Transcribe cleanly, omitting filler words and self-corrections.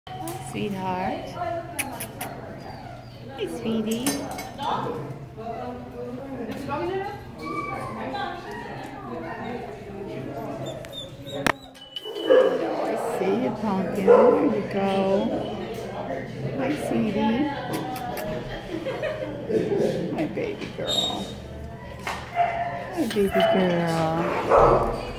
Sweetheart. Hey, sweetie. I see you, pumpkin. There you go. Hi, sweetie. My baby girl. Hi, baby girl.